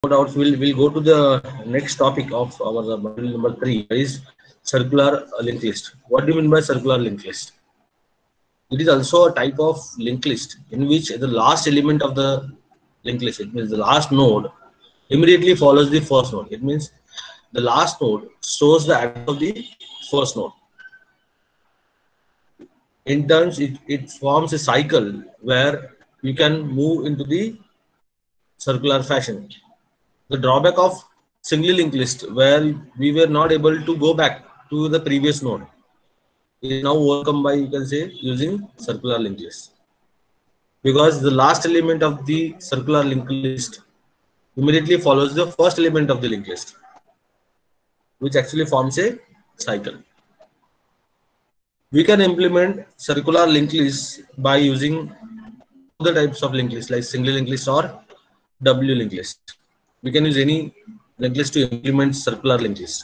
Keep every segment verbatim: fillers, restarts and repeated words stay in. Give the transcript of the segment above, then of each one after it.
no doubts, we'll, we'll go to the next topic of our module number three, that is circular linked list. What do you mean by circular linked list? It is also a type of linked list in which the last element of the linked list, it means the last node, immediately follows the first node. It means the last node stores the address of the first node. In terms, it, it forms a cycle where you can move into the circular fashion. The drawback of single linked list, where we were not able to go back to the previous node, is now overcome by, you can say, using circular linked list. Because the last element of the circular linked list immediately follows the first element of the linked list, which actually forms a cycle. We can implement circular linked list by using other types of linked list like single linked list or W linked list. We can use any linked list to implement circular linked list.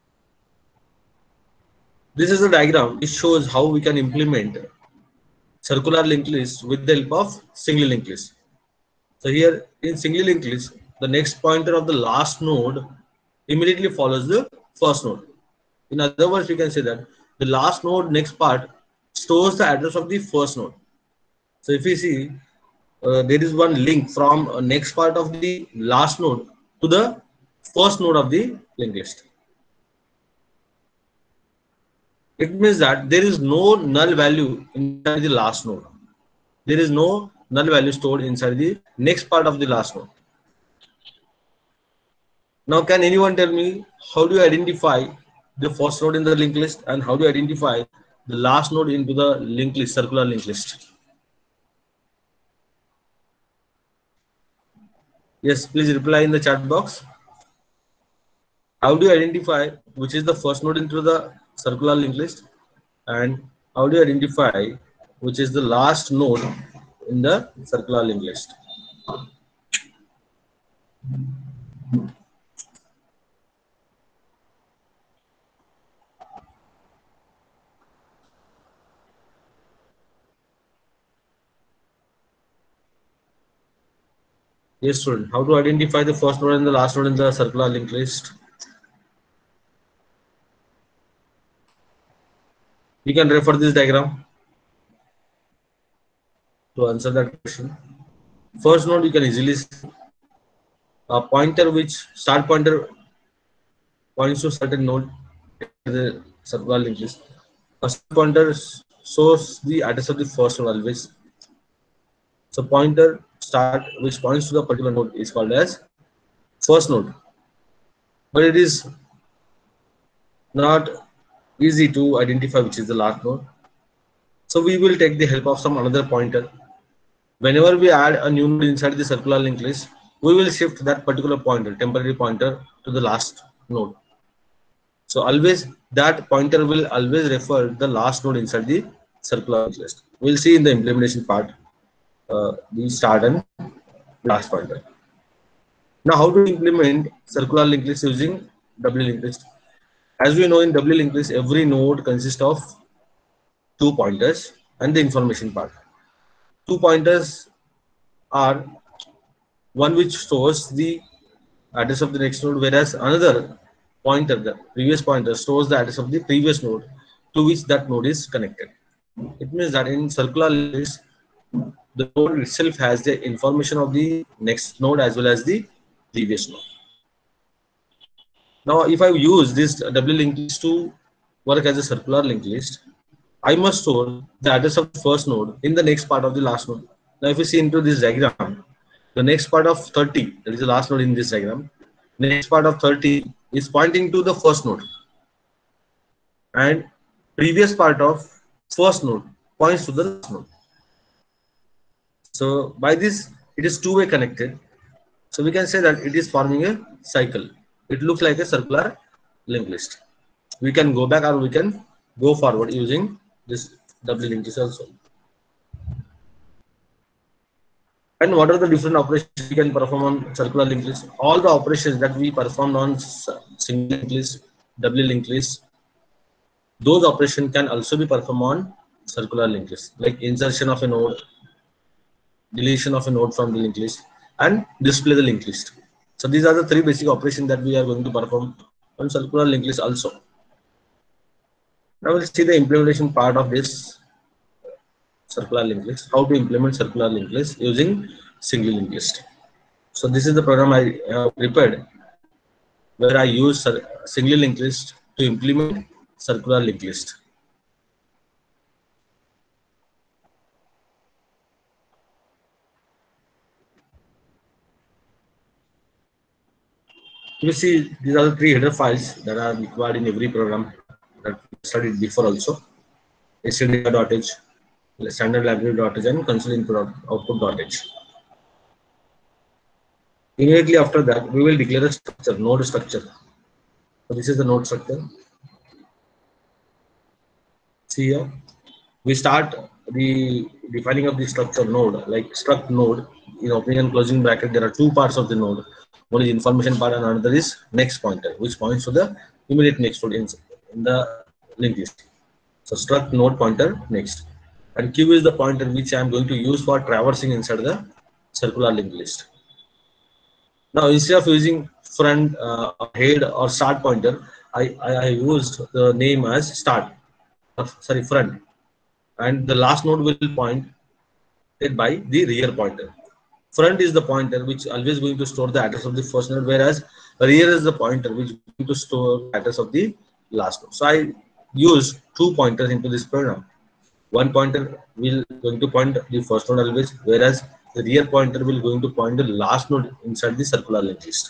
This is a diagram which shows how we can implement circular linked list with the help of single linked list. So here in single linked list, the next pointer of the last node immediately follows the first node. In other words, we can say that the last node next part stores the address of the first node. So if we see, uh, there is one link from uh, next part of the last node to the first node of the linked list. It means that there is no null value inside the last node. There is no null value stored inside the next part of the last node. Now, can anyone tell me how do you identify the first node in the linked list and how do you identify the last node into the linked list, circular linked list? Yes, please reply in the chat box. How do you identify which is the first node into the circular linked list and how do you identify which is the last node in the circular linked list? Yes, student. How to identify the first node and the last node in the circular linked list? You can refer this diagram to answer that question. First node you can easily see a pointer which start pointer points to certain node in the circular linked list. A start pointer shows the address of the first node always. So pointer start which points to the particular node is called as first node. But it is not easy to identify which is the last node. So we will take the help of some another pointer. Whenever we add a new node inside the circular linked list, we will shift that particular pointer, temporary pointer, to the last node. So always that pointer will always refer the last node inside the circular linked list. We'll see in the implementation part uh, the start and last pointer. Now, how to implement circular linked list using W linked list? As we know, in W linked list, every node consists of two pointers and the information part. Two pointers are one which stores the address of the next node, whereas another pointer, the previous pointer, stores the address of the previous node to which that node is connected. It means that in circular list, the node itself has the information of the next node as well as the previous node. Now, if I use this W linked list to work as a circular linked list, I must store the address of the first node in the next part of the last node. Now, if you see into this diagram, the next part of thirty, that is the last node in this diagram, next part of thirty is pointing to the first node, and previous part of first node points to the last node. So by this, it is two-way connected. So we can say that it is forming a cycle. It looks like a circular linked list. We can go back or we can go forward using this W linked list also. And what are the different operations we can perform on circular linked list? All the operations that we performed on single linked list, W linked list, those operations can also be performed on circular linked list, like insertion of a node, deletion of a node from the linked list, and display the linked list. So these are the three basic operations that we are going to perform on circular linked list also. Now we'll see the implementation part of this circular linked list, how to implement circular linked list using single linked list. So this is the program I have prepared where I use single linked list to implement circular linked list. You see, these are the three header files that are required in every program that we studied before also. stdio.h, standard library.h, and console input output.h. Immediately after that, we will declare a structure, node structure. So this is the node structure. See here, we start the defining of the structure node, like struct node. In opening and closing bracket, there are two parts of the node. One is information part and another is next pointer, which points to the immediate next node in, in the linked list. So struct node pointer next, and q is the pointer which I am going to use for traversing inside the circular linked list. Now instead of using front, uh, head or start pointer, I, I, I used the name as start, uh, sorry front, and the last node will point by the rear pointer. Front is the pointer which always going to store the address of the first node, whereas rear is the pointer which is going to store the address of the last node. So I use two pointers into this program. One pointer will going to point the first node always, whereas the rear pointer will going to point the last node inside the circular linked list.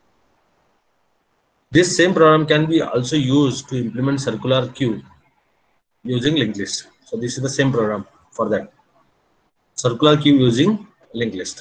This same program can be also used to implement circular queue using linked list. So this is the same program for that. Circular queue using linked list.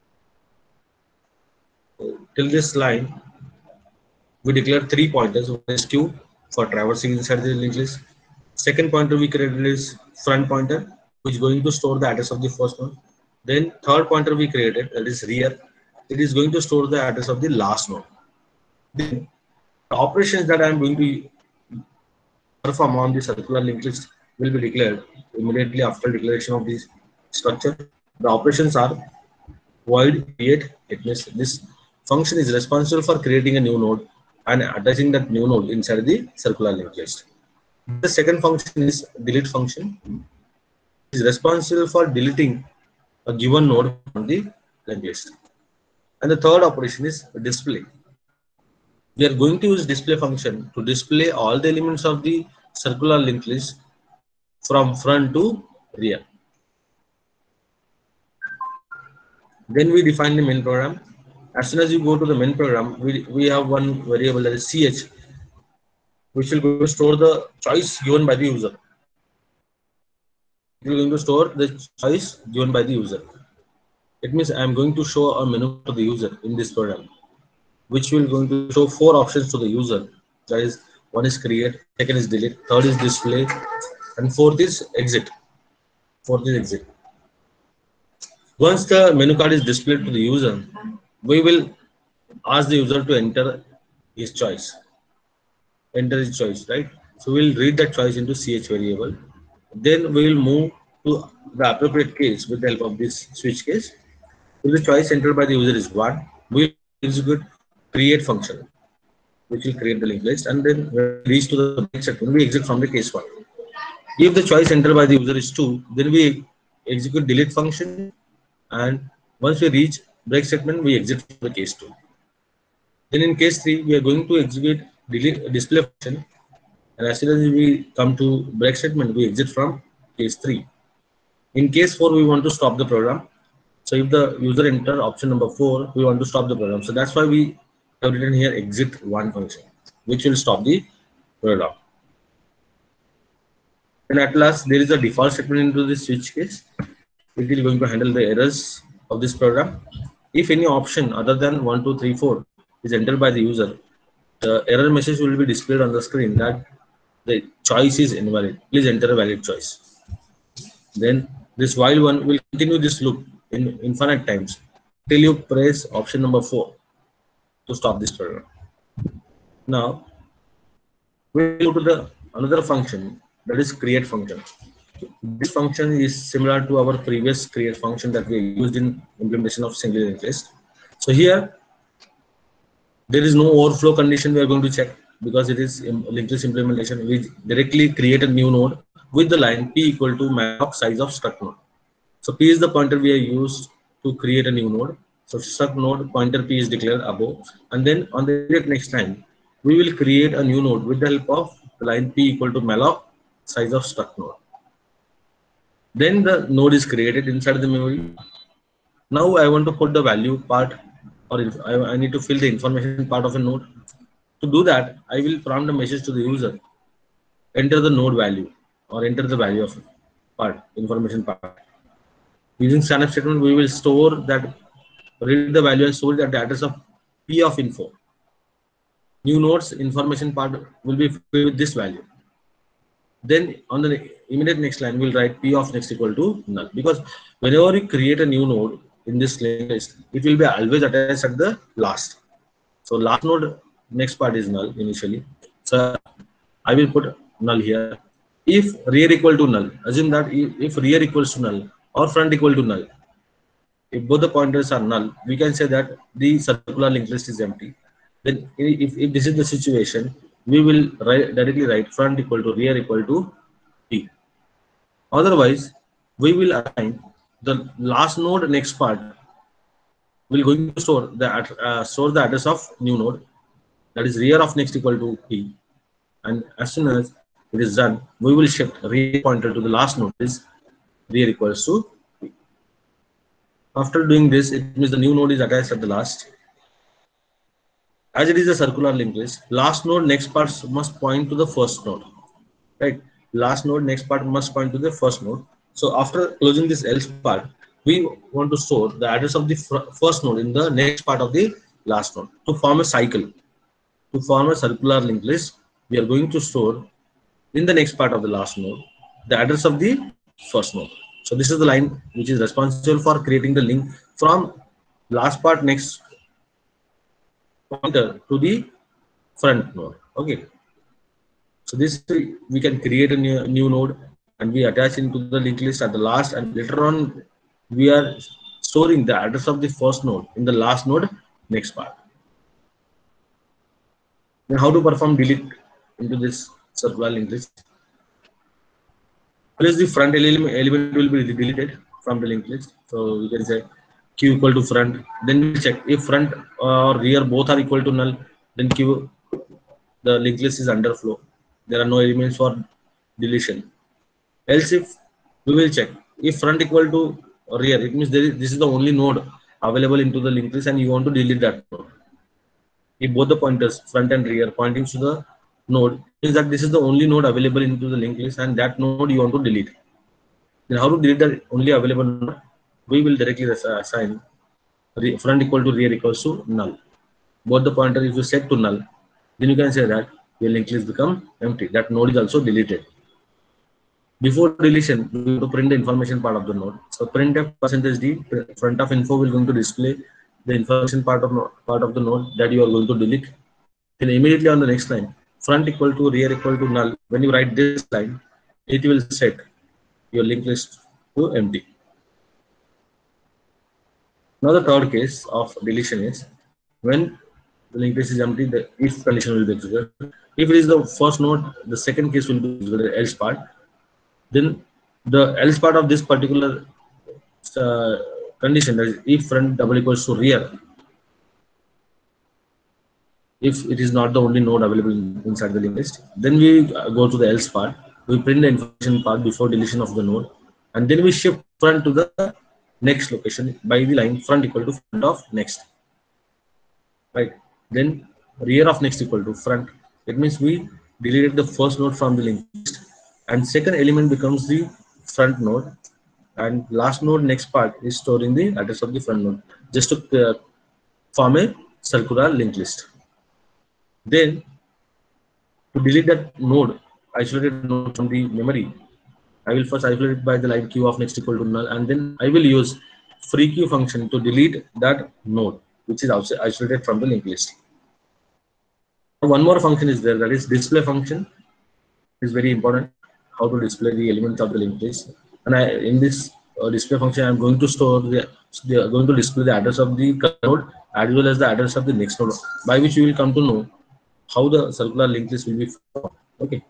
So, till this line, we declare three pointers. One is Q for traversing inside the linked list. Second pointer we created is front pointer, which is going to store the address of the first node. Then third pointer we created, that is rear. It is going to store the address of the last node. Then the operations that I am going to perform on the circular linked list will be declared immediately after declaration of this structure. The operations are void create. It means this function is responsible for creating a new node and attaching that new node inside the circular linked list. The second function is delete function. It is responsible for deleting a given node from the linked list. And the third operation is display. We are going to use display function to display all the elements of the circular linked list from front to rear. Then we define the main program. As soon as you go to the main program, we, we have one variable that is ch, which will go to store the choice given by the user. It will going to store the choice given by the user. It means I am going to show a menu to the user in this program, which will going to show four options to the user. That is, one is create, second is delete, third is display, and fourth is exit. Fourth is exit. Once the menu card is displayed to the user, we will ask the user to enter his choice. Enter his choice, right? So we'll read that choice into ch variable. Then we will move to the appropriate case with the help of this switch case. If the choice entered by the user is one, we will execute create function, which will create the linked list, and then when we reach to the break statement, we exit from the case one. If the choice entered by the user is two, then we execute delete function, and once we reach break statement, we exit from the case two. Then in case three, we are going to execute delete display function, and as soon as we come to break statement, we exit from case three. In case four, we want to stop the program. So if the user enter option number four, we want to stop the program. So that's why we have written here exit one function, which will stop the program. And at last, there is a default statement into this switch case. It is going to handle the errors of this program. If any option other than one, two, three, four is entered by the user, the error message will be displayed on the screen that the choice is invalid. Please enter a valid choice. Then this while one will continue this loop in infinite times till you press option number four to stop this program. Now we go to the another function, that is create function. This function is similar to our previous create function that we used in implementation of single linked list. So here There is no overflow condition we are going to check because it is linked list implementation. We directly create a new node with the line p equal to malloc size of struct node. So p is the pointer we are used to create a new node. So struct node pointer p is declared above, and then on the next line we will create a new node with the help of the line p equal to malloc size of struct node. Then the node is created inside the memory. Now I want to put the value part, or if I, I need to fill the information part of a node. To do that, I will prompt a message to the user, enter the node value or enter the value of part, information part. Using scanf statement, we will store that, read the value and store it at the address of p of info. New nodes information part will be filled with this value. Then on the immediate next line, we'll write p of next equal to null, because whenever you create a new node in this list, it will be always attached at the last. So last node next part is null initially. So I will put null here. If rear equal to null, assume that if rear equals to null or front equal to null, if both the pointers are null, we can say that the circular linked list is empty. Then if, if this is the situation, we will write, directly write front equal to rear equal to p. Otherwise, we will assign the last node next part. We're going to store the uh, store the address of new node, that is rear of next equal to p, and as soon as it is done, we will shift rear pointer to the last node, is rear equals to p. After doing this, it means the new node is attached at the last. As it is a circular linked list, last node next part must point to the first node, right? Last node next part must point to the first node. So after closing this else part, we want to store the address of the first node in the next part of the last node to form a cycle. To form a circular linked list, we are going to store in the next part of the last node the address of the first node. So this is the line which is responsible for creating the link from last part next pointer to the front node. Okay. So this we can create a new, new node and we attach into the linked list at the last, and later on we are storing the address of the first node in the last node next part. Then how to perform delete into this circular linked list? First, the front element, element will be deleted from the linked list. So we can say q equal to front. Then we check if front or rear both are equal to null, then q, the linked list is underflow. There are no elements for deletion. Else, if we will check if front equal to rear, it means there is, this is the only node available into the linked list and you want to delete that node. If both the pointers front and rear pointing to the node, means that this is the only node available into the linked list and that node you want to delete. Then how to delete the only available node? We will directly assign front equal to rear equals to null. Both the pointer if you set to null, then you can say that your linked list become empty. That node is also deleted. Before deletion, we have to print the information part of the node. So printf percentage d front of info will going to display the information part of part of the node that you are going to delete. Then immediately on the next line, front equal to rear equal to null. When you write this line, it will set your linked list to empty. Now the third case of deletion is when the linked list is empty, the if condition will be executed. If it is the first node, the second case will be executed, else part. Then the else part of this particular uh, condition, that is if front double equals to rear, if it is not the only node available inside the linked list, then we go to the else part. We print the information part before deletion of the node, and then we shift front to the next location by the line front equal to front of next. Right. Then rear of next equal to front. It means we deleted the first node from the linked list, and second element becomes the front node, and last node next part is storing the address of the front node just to uh, form a circular linked list. Then to delete that node, isolated node from the memory, I will first isolate it by the line q of next equal to null, and then I will use free q function to delete that node which is also isolated from the linked list. One more function is there, that is display function. Is very important. How to display the elements of the linked list, and I in this uh, display function I am going to store the So they are going to display the address of the current node as well as the address of the next node, by which you will come to know how the circular linked list will be formed. Okay.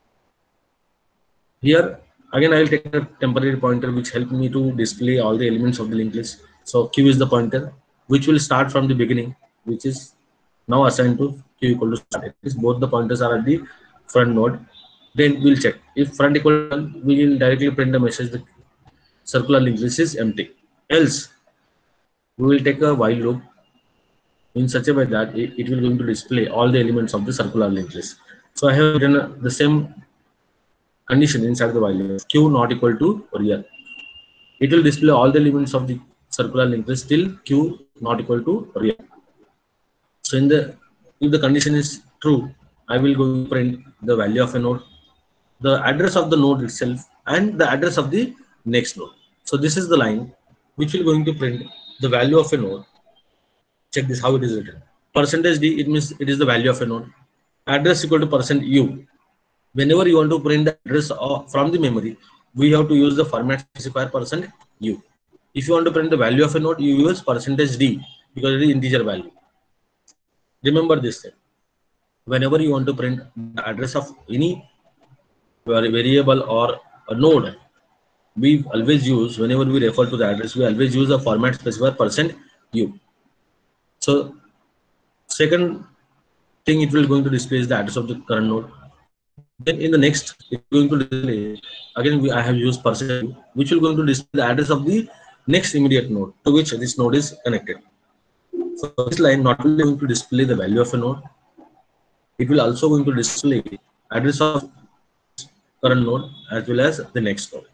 Here again, I will take a temporary pointer which help me to display all the elements of the linked list. So Q is the pointer which will start from the beginning, which is now assigned to Q equal to start. It is both the pointers are at the front node. Then we'll check if front equal to one, we will directly print the message the circular linked list is empty. Else we will take a while loop in such a way that it, it will going to display all the elements of the circular linked list. So I have written the same condition inside the while loop. Q not equal to real. It will display all the elements of the circular linked list till Q not equal to real. So in the if the condition is true, I will go to print the value of a node, the address of the node itself, and the address of the next node. So this is the line which will going to print the value of a node. Check this how it is written. Percentage D, it means it is the value of a node. Address equal to percent U. Whenever you want to print the address of, from the memory, we have to use the format specifier percent U. If you want to print the value of a node, you use percentage D because it is integer value. Remember this thing. Whenever you want to print the address of any variable or a node, we always use, whenever we refer to the address, we always use a format specifier percent U. So second thing, it will going to display is the address of the current node. Then in the next, it's going to display again. We I have used percent U, which will going to display the address of the next immediate node to which this node is connected. So this line not only going to display the value of a node, it will also going to display address of current node as well as the next node.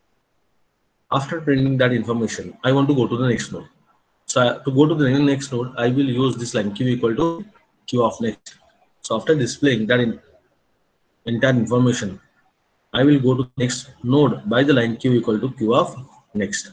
After printing that information, I want to go to the next node. So to go to the next node, I will use this line Q equal to Q of next. So after displaying that in entire information, I will go to the next node by the line Q equal to Q of next.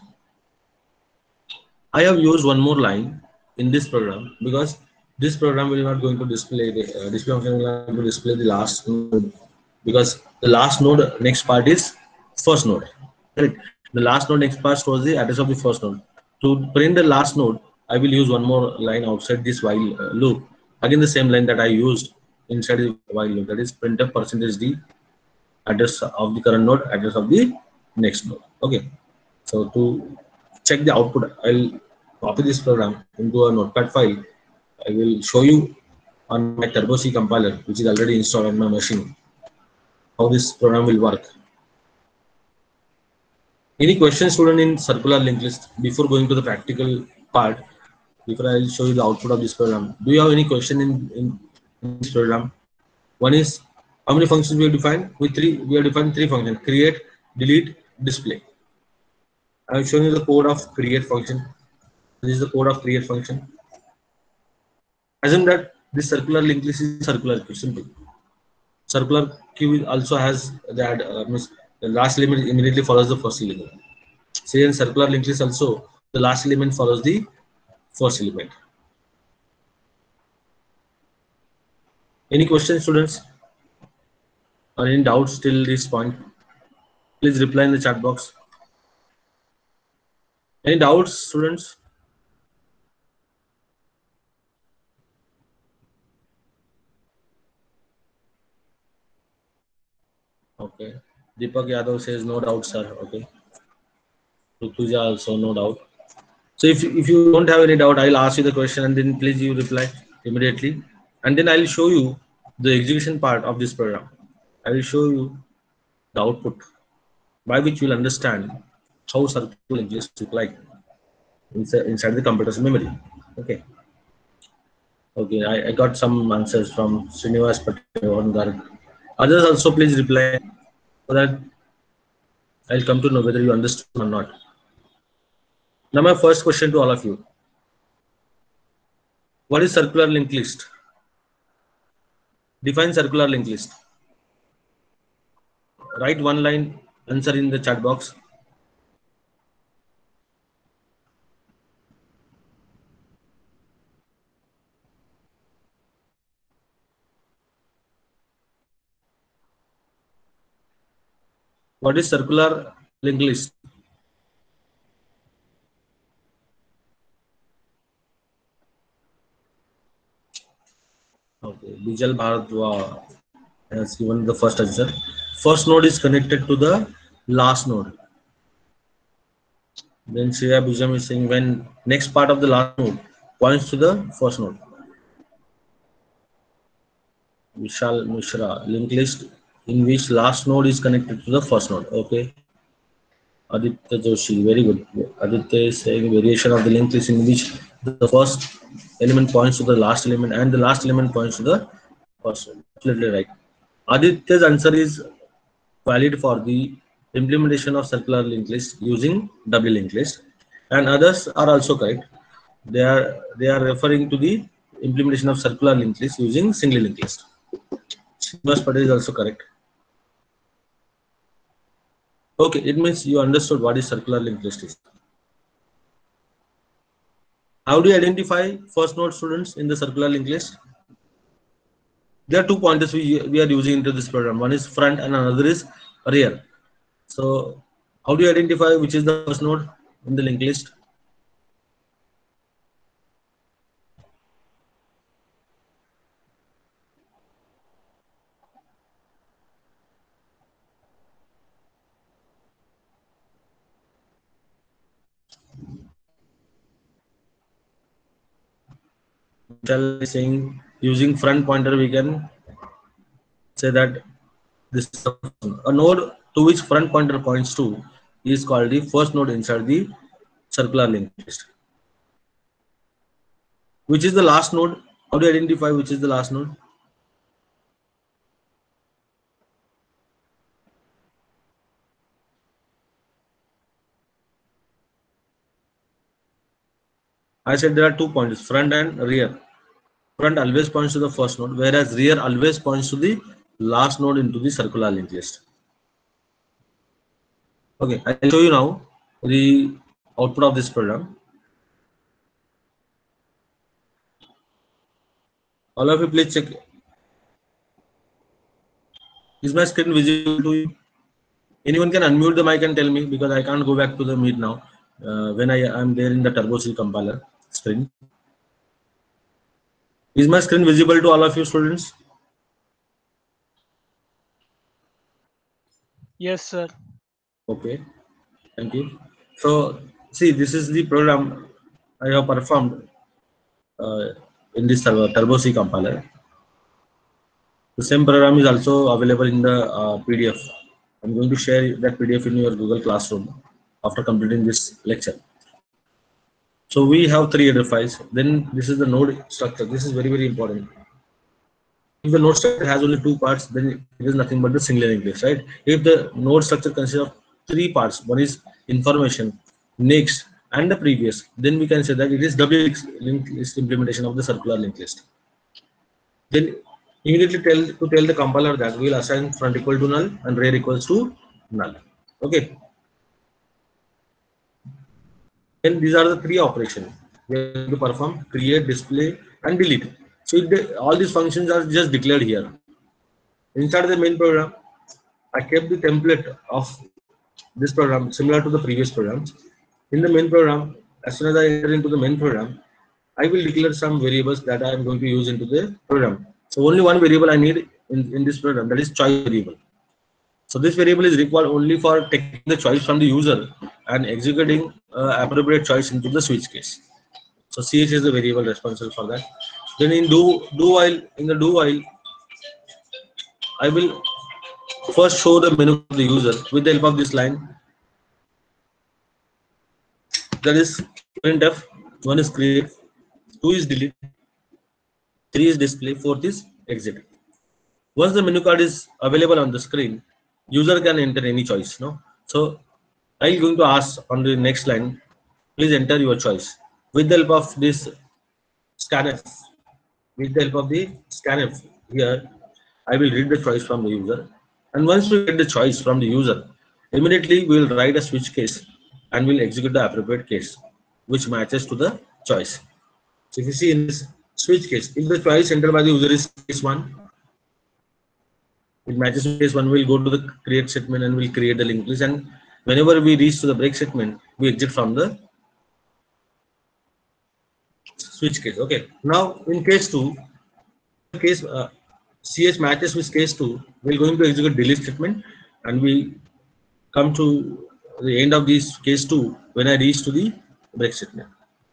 I have used one more line in this program because this program will not going to display the uh, display function will not going to display the last node, because the last node next part is first node. Right? The last node next part stores the address of the first node. To print the last node, I will use one more line outside this while uh, loop. Again, the same line that I used inside the while loop, that is printf percentage d address of the current node, address of the next node. Okay. So to check the output, I'll copy this program into a notepad file. I will show you on my Turbo C compiler, which is already installed on my machine, how this program will work. Any questions, student, in circular linked list before going to the practical part? Before I'll show you the output of this program, do you have any question in, in, in this program? One is, how many functions we have defined? With three, we have defined three functions: create, delete, display. I have shown you the code of create function. This is the code of create function. Assume that this circular linked list is circular queue. Simple. Circular queue also has that uh, means the last element immediately follows the first element. Say in circular linked list also, the last element follows the first element. Any questions, students? Or any doubts till this point? Please reply in the chat box. Any doubts, students? Okay. Deepak Yadav says no doubt, sir. Okay. Rutuja also no doubt. So if, if you don't have any doubt, I'll ask you the question and then please you reply immediately. And then I'll show you the execution part of this program. I will show you the output by which you'll understand how circular linked list look like inside, inside the computer's memory. Okay. Okay, I, I got some answers from Srinivas Patel on Garg. Others also please reply so that I'll come to know whether you understood or not. Now my first question to all of you. What is circular linked list? Define circular linked list. Write one line answer in the chat box. What is circular linked list? Okay, Bijal Bharadwaj has given the first answer. First node is connected to the last node. Then Shreya Bijam is saying when next part of the last node points to the first node. Vishal Mishra, linked list in which last node is connected to the first node. Okay. Aditya Joshi, very good. Aditya is saying variation of the linked list in which the first element points to the last element and the last element points to the first node. Absolutely right. Aditya's answer is valid for the implementation of circular linked list using double linked list, and others are also correct. They are they are referring to the implementation of circular linked list using single linked list. Srinivas Patel is also correct. Okay, it means you understood what is circular linked list is. How do you identify first node students in the circular linked list? There are two pointers we, we are using into this program. One is front and another is rear. So how do you identify which is the first node in the linked list? Shall I saying using front pointer we can say that this is a node to which front pointer points to is called the first node inside the circular linked list. Which is the last node? How do you identify which is the last node? I said there are two points, front and rear. Front always points to the first node, whereas rear always points to the last node into the circular linked list. Okay, I'll show you now the output of this program. All of you please check. Is my screen visible to you? Anyone can unmute the mic and tell me, because I can't go back to the meet now uh, when I am there in the Turbo C compiler screen. Is my screen visible to all of you students? Yes, sir. Okay, thank you. So see, this is the program I have performed uh, in this Turbo, Turbo C compiler. The same program is also available in the uh, P D F. I'm going to share that P D F in your Google Classroom after completing this lecture. So we have three header files. Then this is the node structure. This is very, very important. If the node structure has only two parts, then it is nothing but the single linked list, right? If the node structure consists of three parts, one is information, next, and the previous, then we can say that it is double linked list implementation of the circular linked list. Then immediately tell to tell the compiler that we will assign front equal to null and rear equals to null. Okay. Then these are the three operations we have to perform: create, display, and delete. So it, all these functions are just declared here. Inside the main program, I kept the template of this program similar to the previous programs. In the main program, as soon as I enter into the main program, I will declare some variables that I am going to use into the program. So only one variable I need in, in this program, that is choice variable. So this variable is required only for taking the choice from the user and executing uh, appropriate choice into the switch case. So C H is the variable responsible for that. Then in do do while in the do while, I will first show the menu of the user with the help of this line. That is printf. One is create, two is delete, three is display, fourth is exit. Once the menu card is available on the screen, user can enter any choice. No, so I'm going to ask on the next line, please enter your choice. With the help of this scanf, with the help of the scanf here, I will read the choice from the user. And once we get the choice from the user, immediately we will write a switch case and we'll execute the appropriate case, which matches to the choice. So if you see in this switch case, if the choice entered by the user is case one, it matches with case one, we'll go to the create statement and we'll create the linked list. And whenever we reach to the break statement, we exit from the switch case. Okay. Now in case two, case uh, ch matches with case two, we're going to execute delete statement, and we come to the end of this case two when I reach to the break statement.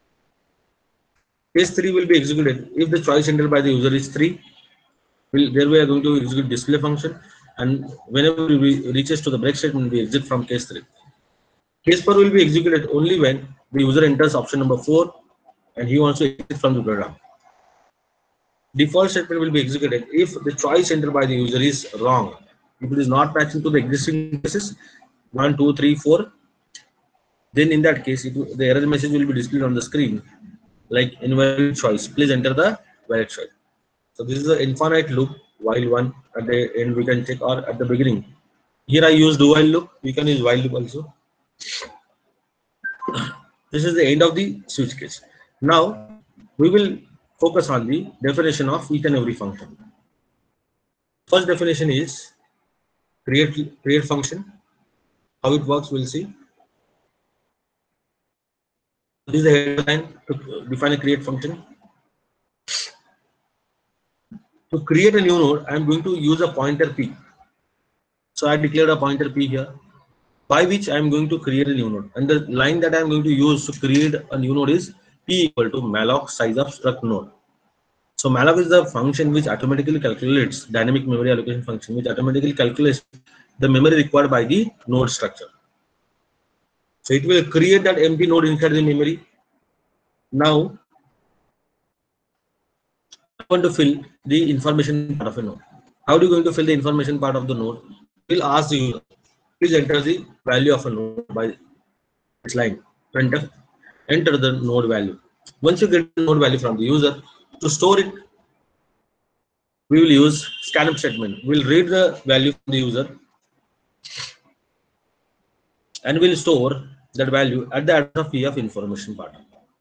Case three will be executed if the choice entered by the user is three. We'll, there we are going to execute display function, and whenever we reaches to the break statement, we exit from case three. Case four will be executed only when the user enters option number four and he wants to exit from the program. Default statement will be executed if the choice entered by the user is wrong. If it is not matching to the existing cases one, two, three, four, then in that case, it, the error message will be displayed on the screen like invalid choice. Please enter the valid choice. So this is the infinite loop while one. At the end we can check, or at the beginning. Here I use do while loop. We can use while loop also. This is the end of the switch case. Now we will focus on the definition of each and every function. First definition is create create function. How it works, we'll see. This is the headline to define a create function. To create a new node, I am going to use a pointer p. So I declared a pointer p here, by which I am going to create a new node. And the line that I am going to use to create a new node is p equal to malloc size of struct node. So malloc is the function which automatically calculates, dynamic memory allocation function, which automatically calculates the memory required by the node structure. So it will create that empty node inside the memory. Now I want to fill the information part of a node. How are you going to fill the information part of the node? We'll ask the user, please enter the value of a node by this line. Enter, enter the node value. Once you get the node value from the user, to store it, we will use scanf statement. We'll read the value from the user and we'll store that value at the address of P of information part.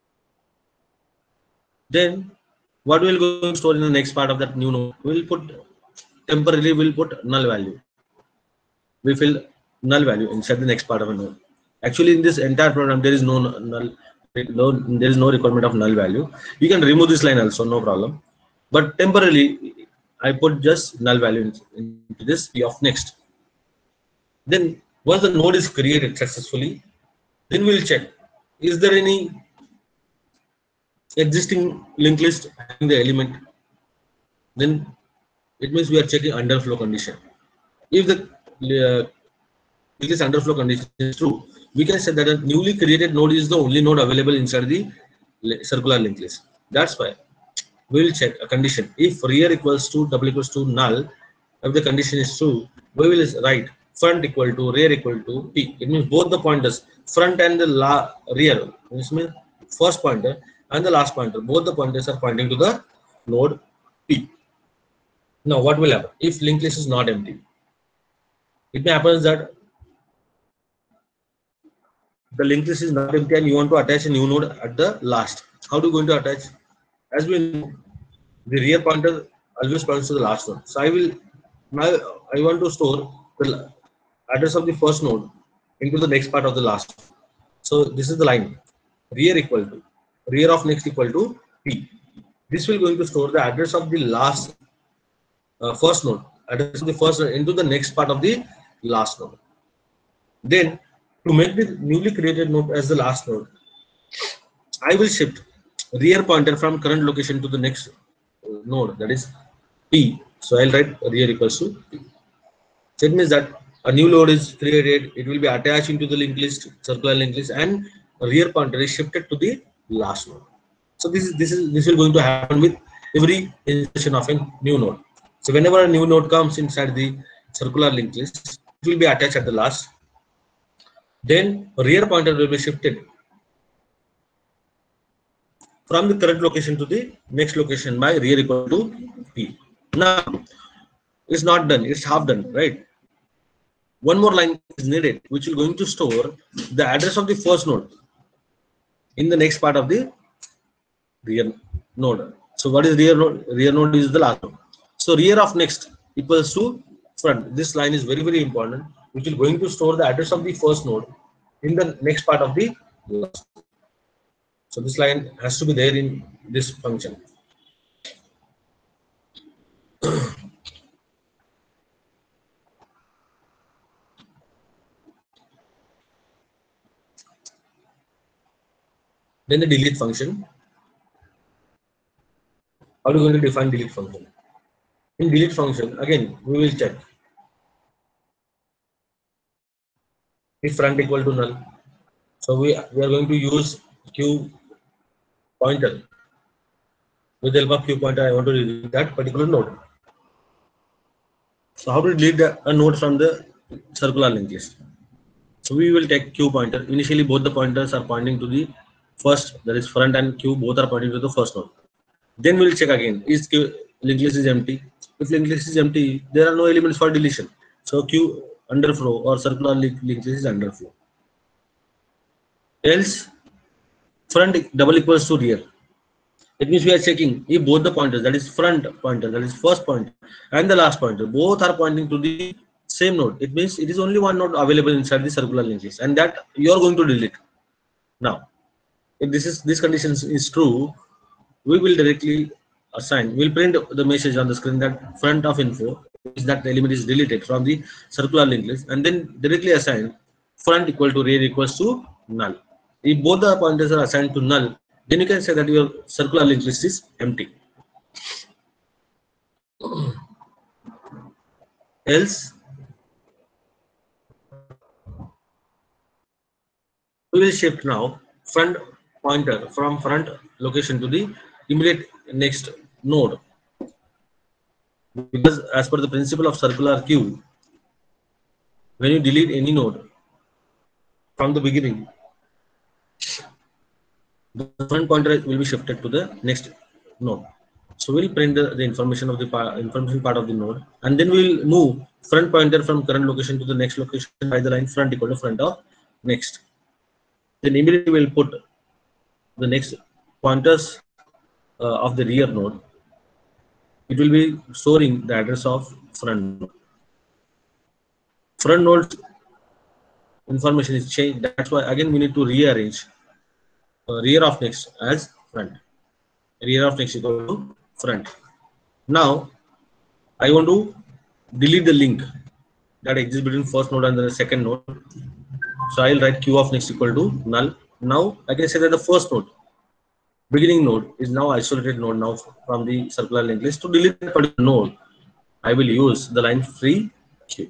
Then what we'll go to store in the next part of that new node, we'll put temporarily we'll put null value. We fill null value inside the next part of a node. Actually, in this entire program, there is no null, no, there is no requirement of null value. You can remove this line also, no problem. But temporarily, I put just null value into this P of next. Then once the node is created successfully, then we'll check, is there any existing linked list having the element? Then it means we are checking underflow condition. If the uh, this underflow condition is true, we can say that a newly created node is the only node available inside the circular linked list. That's why we will check a condition. If rear equals to double equals to null, if the condition is true, we will write front equal to rear equal to p. It means both the pointers, front and the la rear, this means first pointer and the last pointer, both the pointers are pointing to the node p. Now what will happen if linked list is not empty? It may happen that the linked list is not empty and you want to attach a new node at the last. How do you going to attach? As we know, the rear pointer always points to the last node. So I will now I want to store the address of the first node into the next part of the last. So this is the line rear equal to rear of next equal to p. This will going to store the address of the last uh, first node, address of the first node into the next part of the last node. Then to make the newly created node as the last node, I will shift rear pointer from current location to the next node, that is p. So I'll write rear equals to p. So it means that a new node is created, it will be attached into the linked list, circular linked list, and rear pointer is shifted to the last node. So this is this is this will going to happen with every insertion of a new node. So whenever a new node comes inside the circular linked list, it will be attached at the last. Then rear pointer will be shifted from the current location to the next location by rear equal to p. Now it's not done, it's half done, right? One more line is needed, which will going to store the address of the first node in the next part of the rear node. So what is rear node? Rear node is the last node. So rear of next equals to front. This line is very very important, which is going to store the address of the first node in the next part of the last node. So this line has to be there in this function. Then the delete function. How are you going to define delete function? In delete function, again, we will check if front equal to null. So we, we are going to use q pointer. With the help of q pointer, I want to delete that particular node. So how to delete the, a node from the circular linked list? So we will take q pointer. Initially, both the pointers are pointing to the first, that is front, and q both are pointing to the first node. Then we will check again, is q linked list is empty. If linked list is empty, there are no elements for deletion. So q underflow or circular linked list is underflow. Else front double equals to rear. It means we are checking if both the pointers, that is front pointer, that is first pointer, and the last pointer, both are pointing to the same node. It means it is only one node available inside the circular linked list, and that you are going to delete. Now, if this is this condition is true, we will directly assign. We'll print the message on the screen that front of info is that the element is deleted from the circular linked list, and then directly assign front equal to rear equals to null. If both the pointers are assigned to null, then you can say that your circular linked list is empty. Else, we will shift now front pointer from front location to the immediate next node. Because as per the principle of circular queue, when you delete any node from the beginning, the front pointer will be shifted to the next node. So we'll print the, the information of the part, information part of the node, and then we'll move front pointer from current location to the next location by the line front equal to front of next. Then immediately we'll put the next pointers uh, of the rear node. It will be storing the address of front node. Front node information is changed. That's why again we need to rearrange uh, rear of next as front. Rear of next equal to front. Now I want to delete the link that exists between first node and the second node. So I'll write q of next equal to null. Now I can say that the first node, beginning node, is now isolated node now from the circular linked list. To delete that particular node, I will use the line free q.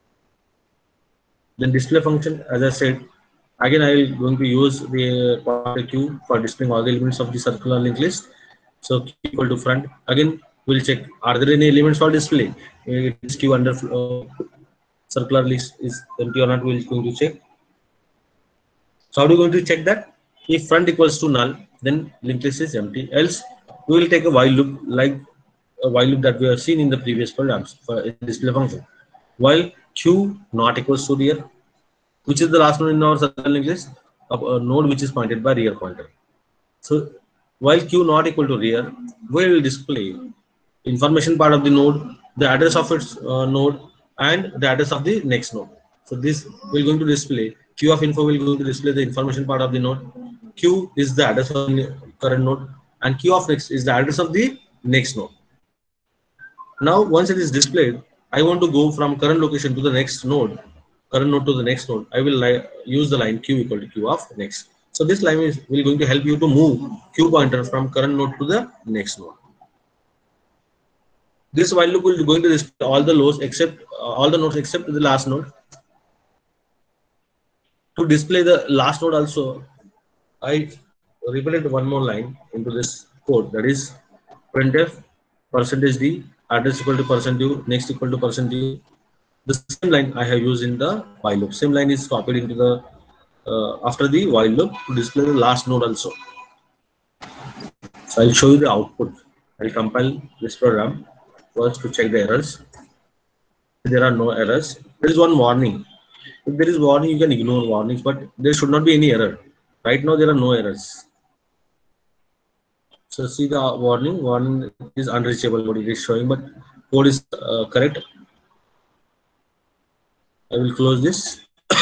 Then display function, as I said, again I will going to use the pointer q for displaying all the elements of the circular linked list. So q equal to front. Again we'll check, are there any elements for display? It is q under uh, circular list is empty or not, we're going to check. So how are we going to check that? If front equals to null, then linked list is empty. Else we will take a while loop, like a while loop that we have seen in the previous programs for display function. While q not equals to rear, which is the last node in our circular linked list, a node which is pointed by rear pointer. So while q not equal to rear, we will display information part of the node, the address of its uh, node, and the address of the next node. So this we're going to display q of info will going to display the information part of the node. Q is the address of the current node, and q of next is the address of the next node. Now once it is displayed, I want to go from current location to the next node, current node to the next node. I will use the line q equal to q of next. So this line is will going to help you to move q pointer from current node to the next node. This while loop will going to display all the lows except uh, all the nodes except the last node. To display the last node also, I repeated one more line into this code, that is printf percentage d address equal to percent u next equal to percent u. The same line I have used in the while loop. Same line is copied into the uh, after the while loop to display the last node also. So I'll show you the output. I'll compile this program first to check the errors. There are no errors. There is one warning. If there is warning, you can ignore warnings, but there should not be any error. Right now there are no errors. So see the warning. Warning is unreachable. What it is showing, but code is uh, correct. I will close this.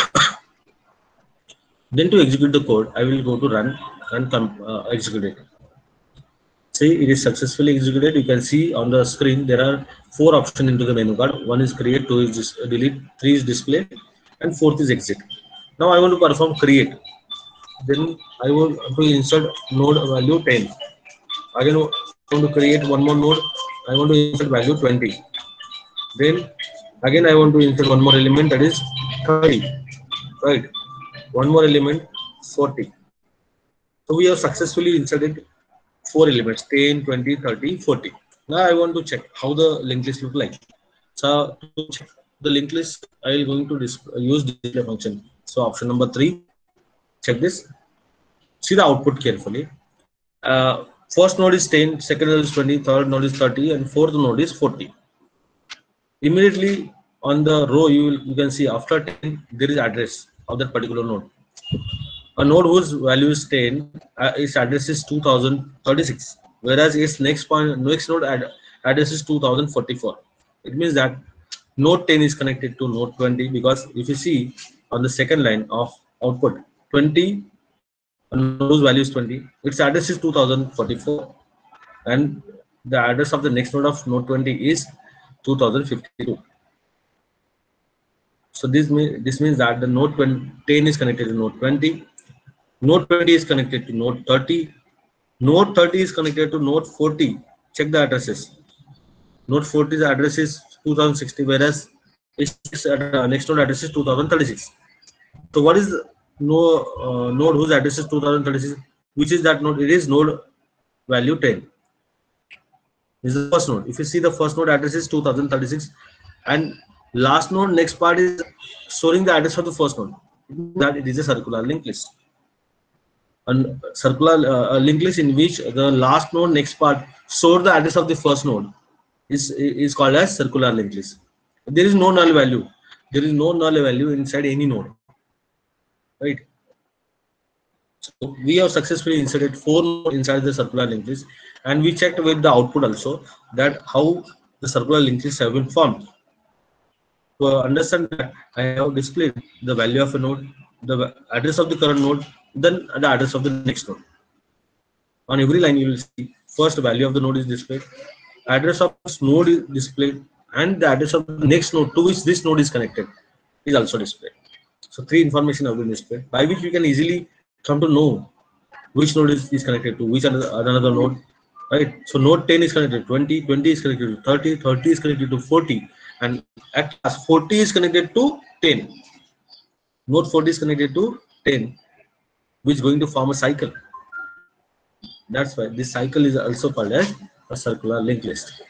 Then to execute the code, I will go to run and uh, execute it. See, it is successfully executed. You can see on the screen there are four options into the menu card. One is create, two is delete, three is display, and fourth is exit. Now I want to perform create. Then I want to insert node value ten. Again, I want to create one more node. I want to insert value twenty. Then again, I want to insert one more element, that is thirty. Right. One more element, forty. So we have successfully inserted four elements, ten, twenty, thirty, forty. Now I want to check how the linked list look like. So to check the linked list, I will going to use display function. So option number three, check this. See the output carefully. Uh, first node is ten, second node is twenty, third node is thirty, and fourth node is forty. Immediately on the row, you will you can see after ten there is address of that particular node. A node whose value is ten, uh, its address is two thousand thirty-six, whereas its next point next node ad, address is two thousand forty-four. It means that node ten is connected to node twenty, because if you see on the second line of output, twenty, a node whose value is twenty, its address is two thousand forty-four, and the address of the next node of node twenty is two thousand fifty-two. So this means this means that the node ten is connected to node twenty, node twenty is connected to node thirty, node thirty is connected to node forty. Check the addresses. Node forty's address is two thousand sixty, whereas its uh, next node address is two thousand thirty-six. So what is no uh, node whose address is two thousand thirty-six? Which is that node? It is node value ten. This is the first node. If you see, the first node address is two thousand thirty-six, and last node next part is storing the address of the first node. That it is a circular linked list. And circular uh, linked list in which the last node next part store the address of the first node is is called as circular linked list. There is no null value. There is no null value inside any node, right? So we have successfully inserted four nodes inside the circular linked list, and we checked with the output also that how the circular linked lists have been formed. To understand that, I have displayed the value of a node, the address of the current node, then the address of the next node. On every line, you will see first value of the node is displayed, address of this node is displayed, and the address of the next node to which this node is connected is also displayed. So three information have been displayed, by which we can easily come to know which node is, is connected to which another, another node, right? So node ten is connected to twenty, twenty is connected to thirty, thirty is connected to forty, and at last forty is connected to ten. Node forty is connected to ten, which is going to form a cycle. That's why this cycle is also called as a circular linked list.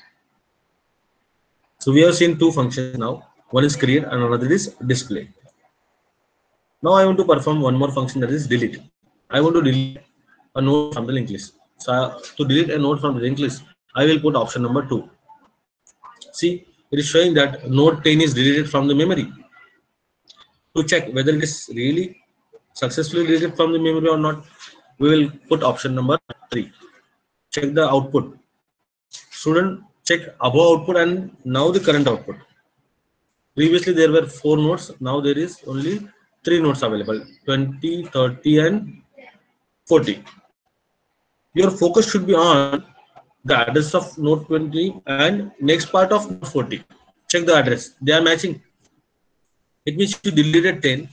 So we have seen two functions now. One is create and another is display. Now I want to perform one more function, that is delete. I want to delete a node from the linked list. So to delete a node from the linked list, I will put option number two. See, it is showing that node ten is deleted from the memory. To check whether it is really successfully deleted from the memory or not, we will put option number three. Check the output. Student, check above output and now the current output. Previously there were four nodes, now there is only three nodes available, twenty, thirty and forty. Your focus should be on the address of node twenty and next part of node forty. Check the address, they are matching. It means you deleted ten.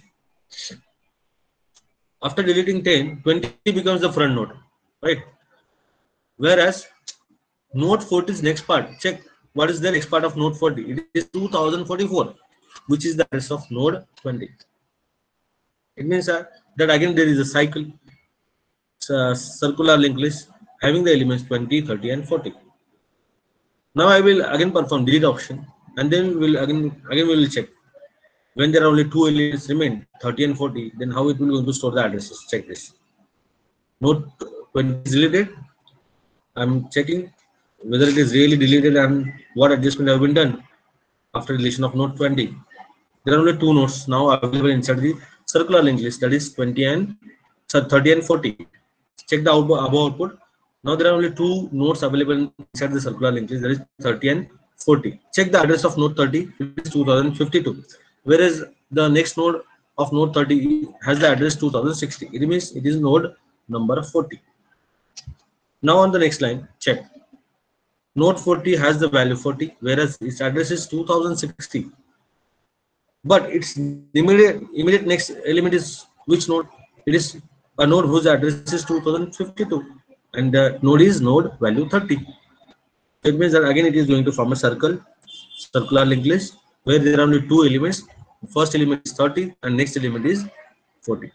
After deleting ten, twenty becomes the front node, right? Whereas node forty's next part, check what is the next part of node forty. It is two thousand forty-four, which is the address of node twenty. It means uh, that again there is a cycle, uh, circular linked list having the elements twenty, thirty and forty. Now I will again perform delete option, and then we'll again again we will check when there are only two elements remain, thirty and forty, then how it will going to store the addresses. Check this. Node twenty is deleted. I'm checking whether it is really deleted and what adjustment have been done after deletion of node twenty. There are only two nodes now available inside the circular linked list, that is twenty and thirty and forty. Check the output, above output. Now there are only two nodes available inside the circular linked list, that is thirty and forty. Check the address of node thirty, it is two thousand fifty-two, whereas the next node of node thirty has the address two thousand sixty. It means it is node number forty. Now on the next line, check. Node forty has the value forty, whereas its address is two thousand sixty. But its immediate immediate next element is which node? It is a node whose address is two thousand fifty-two, and the node is node value thirty. So it means that again it is going to form a circle, circular linked list, where there are only two elements. First element is thirty and next element is forty.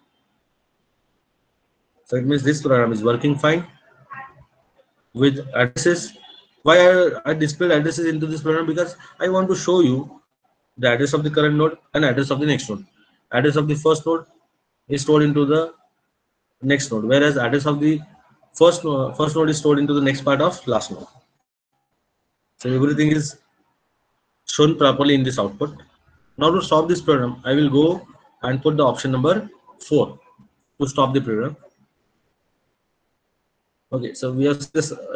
So it means this program is working fine with addresses. Why I, I displayed addresses into this program? Because I want to show you the address of the current node and address of the next node. Address of the first node is stored into the next node, whereas address of the first node, first node is stored into the next part of last node. So everything is shown properly in this output. Now to stop this program, I will go and put the option number four to stop the program. Okay, so we have this